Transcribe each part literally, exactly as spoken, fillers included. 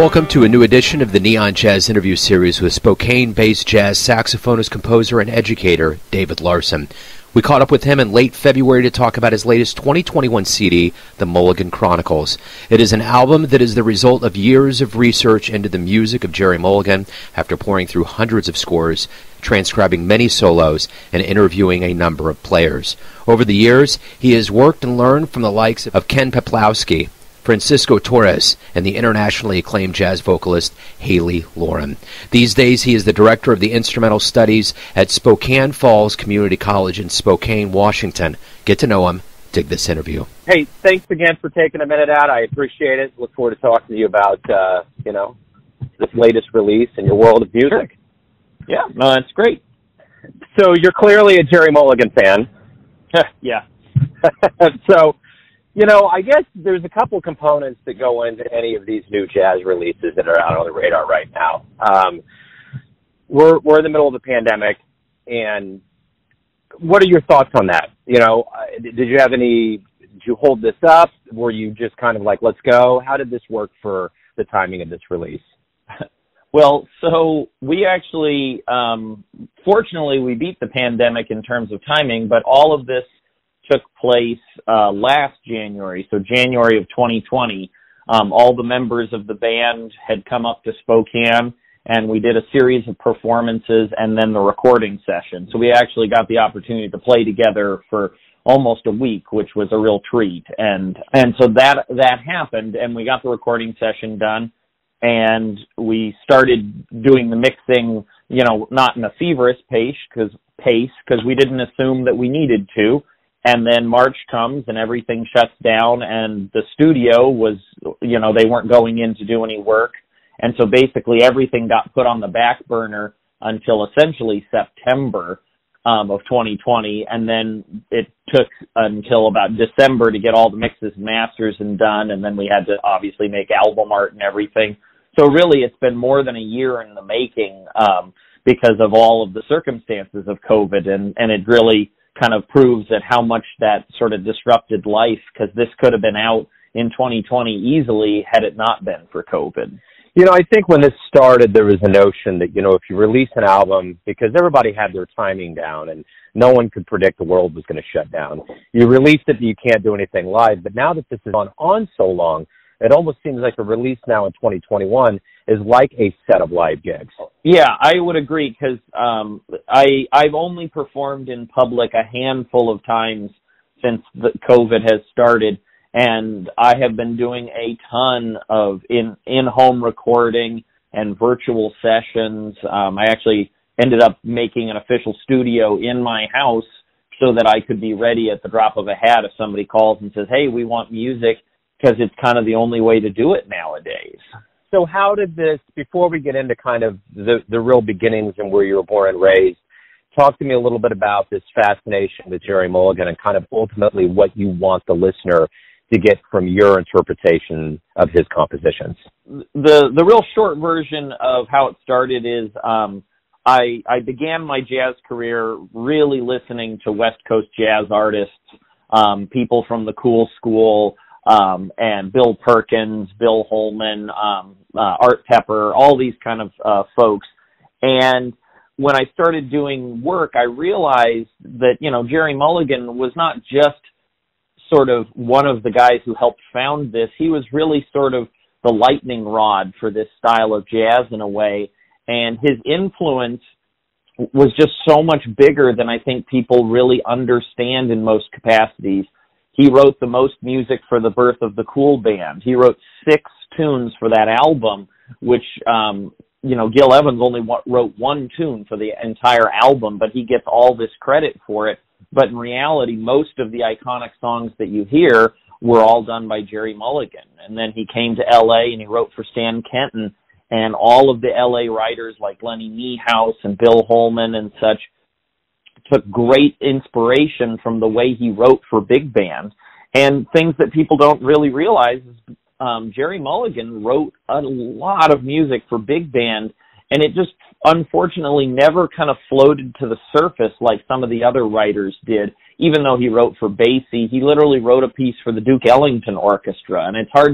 Welcome to a new edition of the Neon Jazz interview series with Spokane-based jazz saxophonist, composer, and educator David Larsen. We caught up with him in late February to talk about his latest twenty twenty-one C D, The Mulligan Chronicles. It is an album that is the result of years of research into the music of Gerry Mulligan after pouring through hundreds of scores, transcribing many solos, and interviewing a number of players. Over the years, he has worked and learned from the likes of Ken Peplowski, Francisco Torres, and the internationally acclaimed jazz vocalist Halie Loren. These days, he is the director of the instrumental studies at Spokane Falls Community College in Spokane, Washington. Get to know him. Dig this interview. Hey, thanks again for taking a minute out. I appreciate it. Look forward to talking to you about, uh, you know, this latest release in your world of music. Sure. Yeah, no, that's great. So you're clearly a Gerry Mulligan fan. Yeah. So, you know, I guess there's a couple components that go into any of these new jazz releases that are out on the radar right now. Um, we're we're in the middle of the pandemic, and what are your thoughts on that? You know, did you have any? Did you hold this up? Were you just kind of like, let's go? How did this work for the timing of this release? Well, so we actually, um, fortunately, we beat the pandemic in terms of timing, but all of this took place uh, last January, so January of twenty twenty. Um, all the members of the band had come up to Spokane, and we did a series of performances and then the recording session. So we actually got the opportunity to play together for almost a week, which was a real treat. And and so that that happened, and we got the recording session done, and we started doing the mixing, you know, not in a feverish pace, because pace, because we didn't assume that we needed to. And then March comes and everything shuts down, and the studio was, you know, they weren't going in to do any work. And so basically everything got put on the back burner until essentially September um, of twenty twenty. And then it took until about December to get all the mixes and masters and done. And then we had to obviously make album art and everything. So really it's been more than a year in the making um, because of all of the circumstances of COVID. And, and it really kind of proves that how much that sort of disrupted life, because this could have been out in twenty twenty easily had it not been for COVID. You know, I think when this started, there was a notion that, you know, if you release an album, because everybody had their timing down and no one could predict the world was going to shut down, you released it, you can't do anything live. But now that this has gone on so long, it almost seems like a release now in twenty twenty-one is like a set of live gigs. Yeah, I would agree, because um, I, I've only performed in public a handful of times since the COVID has started, and I have been doing a ton of in, in-home recording and virtual sessions. Um, I actually ended up making an official studio in my house so that I could be ready at the drop of a hat if somebody calls and says, hey, we want music, because it's kind of the only way to do it nowadays. So how did this, before we get into kind of the, the real beginnings and where you were born and raised, talk to me a little bit about this fascination with Gerry Mulligan and kind of ultimately what you want the listener to get from your interpretation of his compositions. The the real short version of how it started is um, I, I began my jazz career really listening to West Coast jazz artists, um, people from the Cool School, Um, and Bill Perkins, Bill Holman, um, uh, Art Pepper, all these kind of uh, folks. And when I started doing work, I realized that, you know, Gerry Mulligan was not just sort of one of the guys who helped found this. He was really sort of the lightning rod for this style of jazz in a way. And his influence was just so much bigger than I think people really understand in most capacities. He wrote the most music for the birth of the Cool Band. He wrote six tunes for that album, which, um, you know, Gil Evans only wrote one tune for the entire album, but he gets all this credit for it. But in reality, most of the iconic songs that you hear were all done by Gerry Mulligan. And then he came to L A and he wrote for Stan Kenton, and all of the L A writers like Lenny Niehaus and Bill Holman and such took great inspiration from the way he wrote for big band. And things that people don't really realize is um, Gerry Mulligan wrote a lot of music for big band, and it just unfortunately never kind of floated to the surface like some of the other writers did. Even though he wrote for Basie, he literally wrote a piece for the Duke Ellington Orchestra, and it's hard to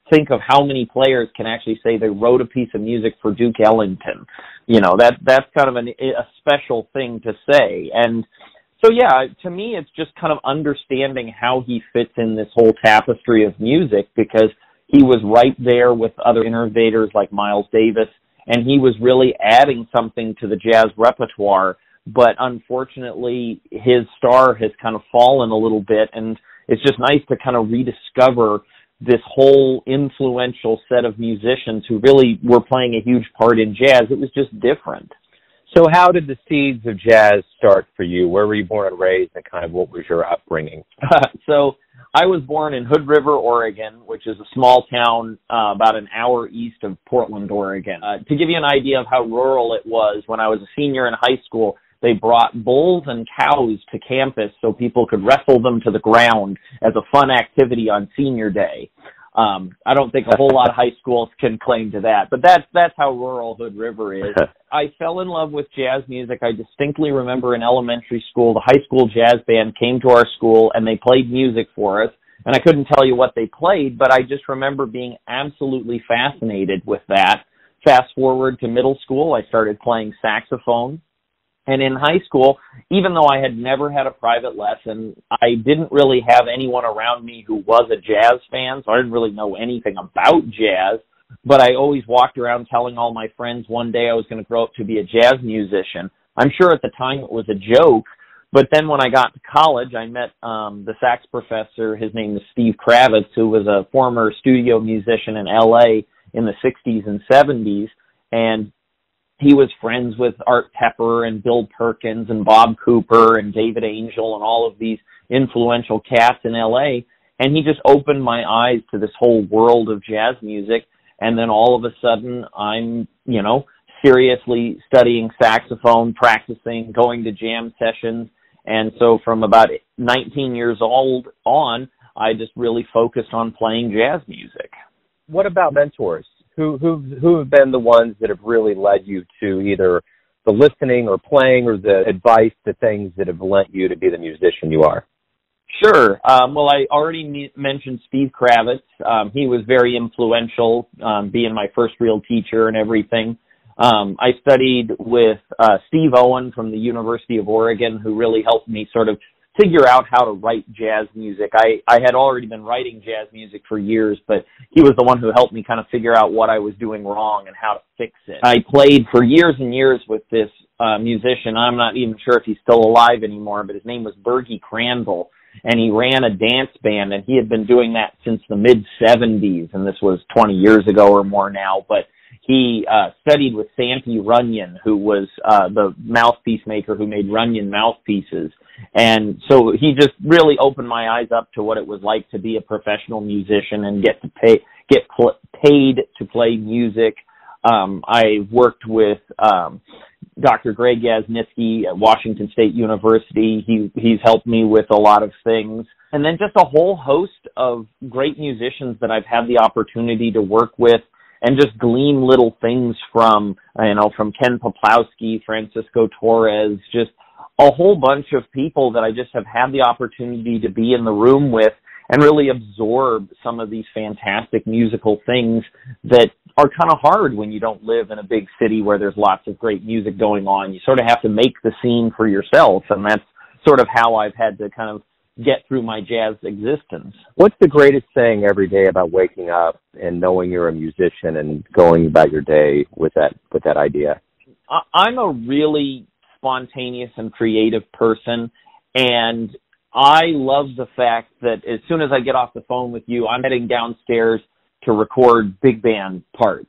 think of how many players can actually say they wrote a piece of music for Duke Ellington. You know, that that's kind of an, a special thing to say. And so, yeah, to me, it's just kind of understanding how he fits in this whole tapestry of music, because he was right there with other innovators like Miles Davis, and he was really adding something to the jazz repertoire. But unfortunately, his star has kind of fallen a little bit, and it's just nice to kind of rediscover this whole influential set of musicians who really were playing a huge part in jazz. It was just different. So how did the seeds of jazz start for you? Where were you born and raised, and kind of what was your upbringing? So I was born in Hood River, Oregon, which is a small town uh, about an hour east of Portland, Oregon. Uh, to give you an idea of how rural it was, when I was a senior in high school, they brought bulls and cows to campus so people could wrestle them to the ground as a fun activity on senior day. Um, I don't think a whole lot of high schools can claim to that, but that's, that's how rural Hood River is. I fell in love with jazz music. I distinctly remember in elementary school, the high school jazz band came to our school and they played music for us. And I couldn't tell you what they played, but I just remember being absolutely fascinated with that. Fast forward to middle school, I started playing saxophone. And in high school, even though I had never had a private lesson, I didn't really have anyone around me who was a jazz fan, so I didn't really know anything about jazz. But I always walked around telling all my friends one day I was going to grow up to be a jazz musician. I'm sure at the time it was a joke, but then when I got to college, I met um, the sax professor. His name was Steve Kravitz, who was a former studio musician in L A in the sixties and seventies, and he was friends with Art Pepper and Bill Perkins and Bob Cooper and David Angel and all of these influential cats in L A. And he just opened my eyes to this whole world of jazz music. And then all of a sudden I'm, you know, seriously studying saxophone, practicing, going to jam sessions. And so from about nineteen years old on, I just really focused on playing jazz music. What about mentors? Who who who have been the ones that have really led you to either the listening or playing or the advice, the things that have led you to be the musician you are? Sure. Um, well, I already me- mentioned Steve Kravitz. Um, he was very influential, um, being my first real teacher and everything. Um, I studied with uh, Steve Owen from the University of Oregon, who really helped me sort of figure out how to write jazz music. I, I had already been writing jazz music for years, but he was the one who helped me kind of figure out what I was doing wrong and how to fix it. I played for years and years with this uh, musician. I'm not even sure if he's still alive anymore, but his name was Bergie Crandall, and he ran a dance band, and he had been doing that since the mid seventies, and this was twenty years ago or more now, but he uh, studied with Santi Runyon, who was uh, the mouthpiece maker who made Runyon mouthpieces. And so he just really opened my eyes up to what it was like to be a professional musician and get to pay, get pl- paid to play music. Um, I worked with um, Doctor Greg Yasnitsky at Washington State University. He, he's helped me with a lot of things. And then just a whole host of great musicians that I've had the opportunity to work with and just glean little things from, you know, from Ken Peplowski, Francisco Torres, just a whole bunch of people that I just have had the opportunity to be in the room with and really absorb some of these fantastic musical things that are kind of hard when you don't live in a big city where there's lots of great music going on. You sort of have to make the scene for yourself, and that's sort of how I've had to kind of get through my jazz existence. What's the greatest thing every day about waking up and knowing you're a musician and going about your day with that with that idea? I'm a really spontaneous and creative person, and I love the fact that as soon as I get off the phone with you, I'm heading downstairs to record big band parts.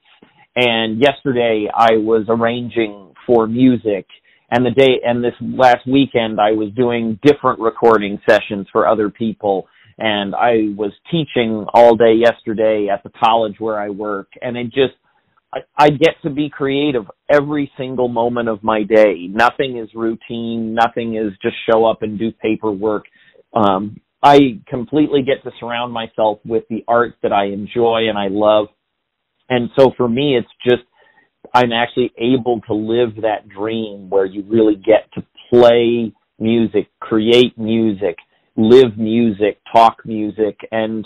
And yesterday I was arranging for music, and the day and this last weekend I was doing different recording sessions for other people, and I was teaching all day yesterday at the college where I work, and it just I, I get to be creative every single moment of my day. Nothing is routine. Nothing is just show up and do paperwork. Um, I completely get to surround myself with the art that I enjoy and I love. And so for me, it's just, I'm actually able to live that dream where you really get to play music, create music, live music, talk music. And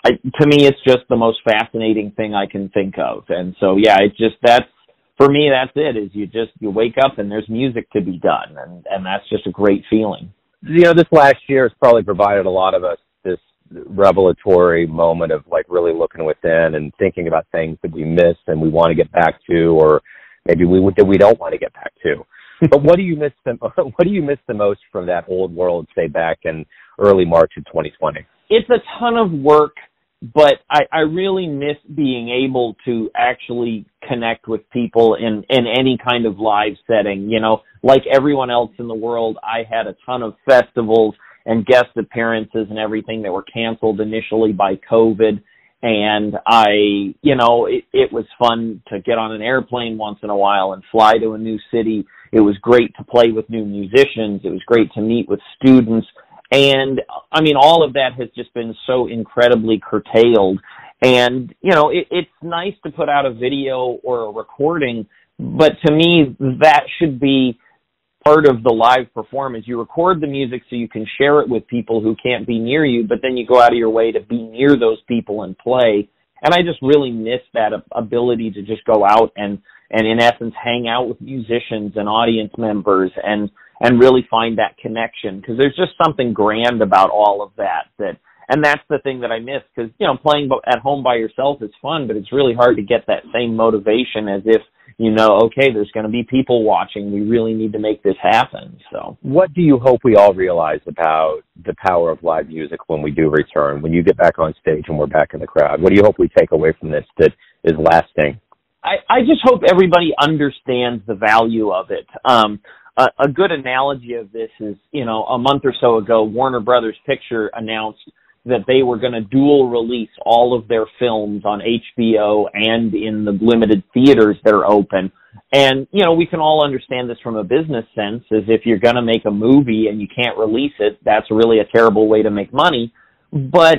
I, to me, it's just the most fascinating thing I can think of. And so, yeah, it's just, that's, for me, that's it, is you just, you wake up and there's music to be done. And, and that's just a great feeling. You know, this last year has probably provided a lot of us this revelatory moment of like really looking within and thinking about things that we missed and we want to get back to, or maybe we that we don't want to get back to. But what do you miss the what do you miss the most from that old world, say back in early March of twenty twenty? It's a ton of work, but I, I really miss being able to actually connect with people in, in any kind of live setting. You know, like everyone else in the world, I had a ton of festivals and guest appearances and everything that were canceled initially by COVID. And I, you know, it, it was fun to get on an airplane once in a while and fly to a new city. It was great to play with new musicians. It was great to meet with students. And, I mean, all of that has just been so incredibly curtailed. And, you know, it, it's nice to put out a video or a recording, but to me, that should be part of the live performance. You record the music so you can share it with people who can't be near you, but then you go out of your way to be near those people and play. And I just really miss that ability to just go out and, and in essence, hang out with musicians and audience members and, and really find that connection. Because there's just something grand about all of that. that and that's the thing that I miss. Because, you know, playing at home by yourself is fun, but it's really hard to get that same motivation as if, you know, okay, there's going to be people watching. We really need to make this happen. So what do you hope we all realize about the power of live music when we do return, when you get back on stage and we're back in the crowd? What do you hope we take away from this that is lasting? I, I just hope everybody understands the value of it. Um, a, a good analogy of this is, you know, a month or so ago, Warner Brothers Picture announced that they were going to dual release all of their films on H B O and in the limited theaters that are open. And, you know, we can all understand this from a business sense, as if you're going to make a movie and you can't release it, that's really a terrible way to make money. But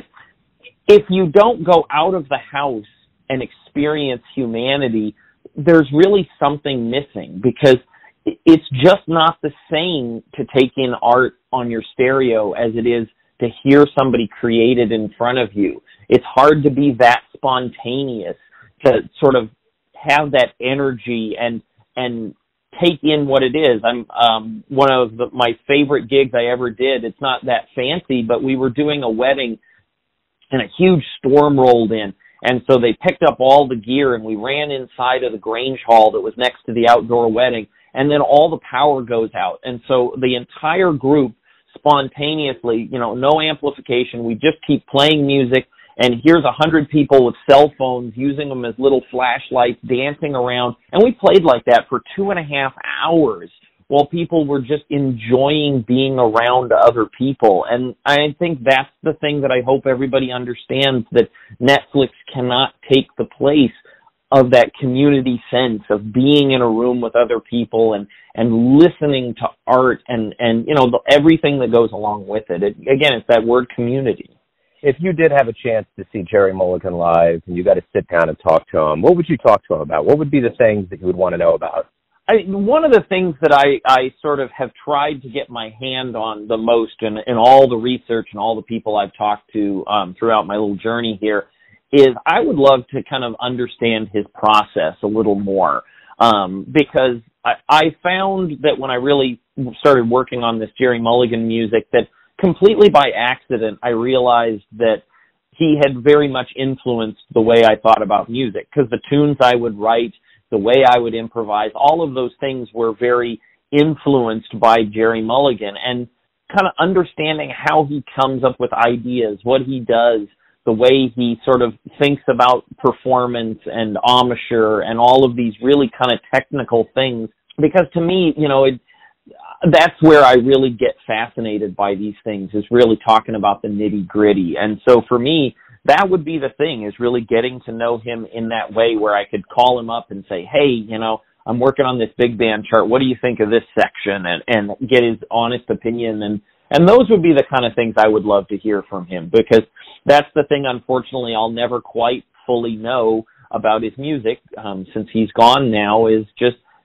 if you don't go out of the house and experience humanity, there's really something missing, because it's just not the same to take in art on your stereo as it is to hear somebody create it in front of you. It's hard to be that spontaneous, to sort of have that energy and and take in what it is. I'm um, one of the, my favorite gigs I ever did. It's not that fancy, but we were doing a wedding and a huge storm rolled in. And so they picked up all the gear and we ran inside of the Grange Hall that was next to the outdoor wedding. And then all the power goes out. And so the entire group spontaneously, you know, no amplification. We just keep playing music, and here's a hundred people with cell phones using them as little flashlights, dancing around. And we played like that for two and a half hours while people were just enjoying being around other people. And I think that's the thing that I hope everybody understands, that Netflix cannot take the place of that community sense of being in a room with other people and, and listening to art and, and, you know, the, everything that goes along with it. it. Again, it's that word community. If you did have a chance to see Gerry Mulligan live and you got to sit down and talk to him, what would you talk to him about? What would be the things that you would want to know about? I, one of the things that I, I sort of have tried to get my hand on the most in, in all the research and all the people I've talked to um, throughout my little journey here is I would love to kind of understand his process a little more, um, because I, I found that when I really started working on this Gerry Mulligan music, that completely by accident I realized that he had very much influenced the way I thought about music, because the tunes I would write, the way I would improvise, all of those things were very influenced by Gerry Mulligan, and kind of understanding how he comes up with ideas, what he does, the way he sort of thinks about performance and embouchure and all of these really kind of technical things. Because to me, you know, it, that's where I really get fascinated by these things, is really talking about the nitty gritty. And so for me, that would be the thing, is really getting to know him in that way, where I could call him up and say, hey, you know, I'm working on this big band chart. What do you think of this section? And, and get his honest opinion. And, and those would be the kind of things I would love to hear from him, because that's the thing, unfortunately, I'll never quite fully know about his music, um, since he's gone now, is just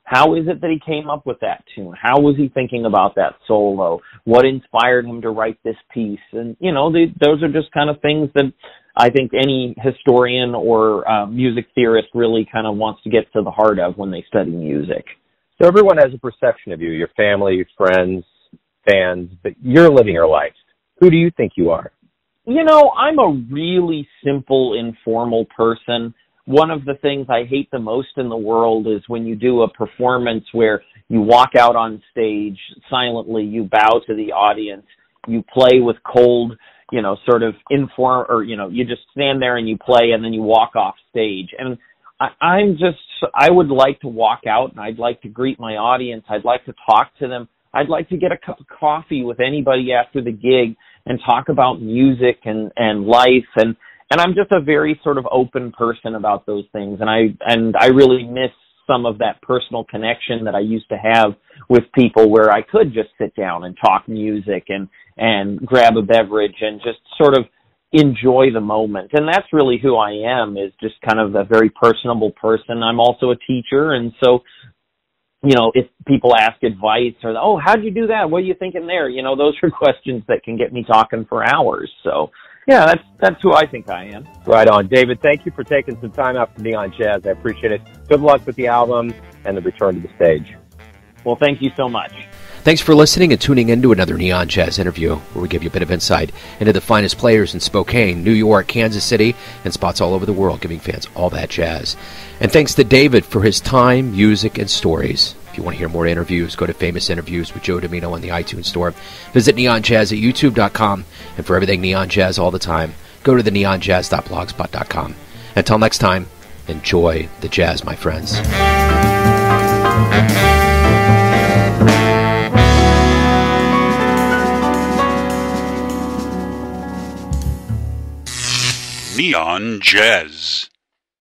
How is it that he came up with that tune? How was he thinking about that solo? What inspired him to write this piece? And, you know, they, those are just kind of things that I think any historian or uh, music theorist really kind of wants to get to the heart of when they study music. So everyone has a perception of you, your family, your friends, fans, but you're living your life. Who do you think you are? You know, I'm a really simple, informal person. One of the things I hate the most in the world is when you do a performance where you walk out on stage silently, you bow to the audience, you play with cold, you know, sort of inform, or, you know, you just stand there and you play and then you walk off stage. And I, I'm just, I would like to walk out and I'd like to greet my audience. I'd like to talk to them. I'd like to get a cup of coffee with anybody after the gig and talk about music and, and life. And, and I'm just a very sort of open person about those things. And I, and I really miss some of that personal connection that I used to have with people where I could just sit down and talk music and, and grab a beverage and just sort of enjoy the moment. And that's really who I am, is just kind of a very personable person. I'm also a teacher. And so, you know, if people ask advice or, oh, how'd you do that? What are you thinking there? You know, those are questions that can get me talking for hours. So, yeah, that's that's who I think I am. Right on. David, thank you for taking some time out for Neon Jazz. I appreciate it. Good luck with the album and the return to the stage. Well, thank you so much. Thanks for listening and tuning in to another Neon Jazz interview, where we give you a bit of insight into the finest players in Spokane, New York, Kansas City, and spots all over the world, giving fans all that jazz. And thanks to David for his time, music, and stories. If you want to hear more interviews, go to Famous Interviews with Joe Domino on the iTunes Store. Visit Neon Jazz at YouTube dot com. And for everything Neon Jazz all the time, go to the neon jazz dot blogspot dot com. Until next time, enjoy the jazz, my friends. Neon Jazz.